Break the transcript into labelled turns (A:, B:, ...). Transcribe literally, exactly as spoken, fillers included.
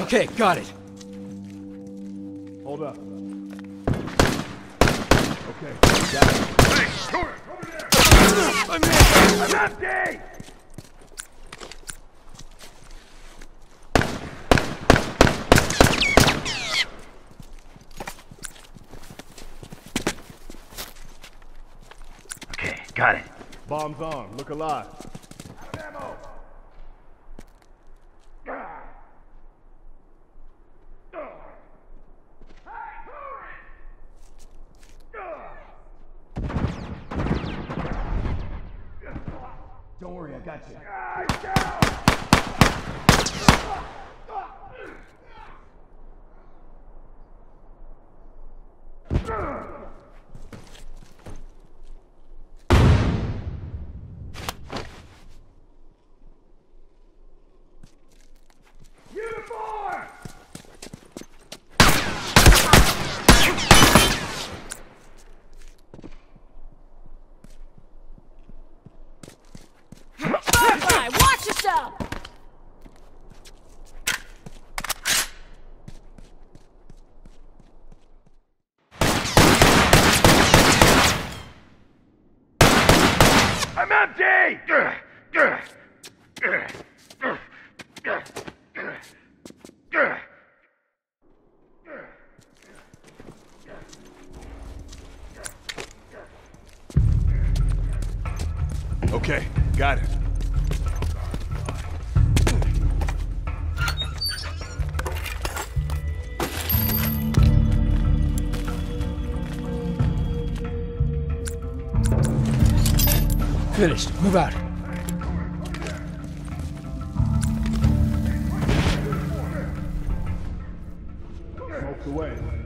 A: Okay, got it.
B: Hold up. Okay, got it.
C: Hey, shoot it! Over there!
A: I'm in!
C: I'm empty! Okay, got it.
B: Bombs on. Look alive.
C: Out of ammo! Ah. Ah. Hey,
B: Don't worry, I got you.
C: ah, he's down! Uniform!
D: Bye, watch yourself!
C: I'm empty!
B: Okay, got it.
A: Finished. Move out.
B: Smokes away.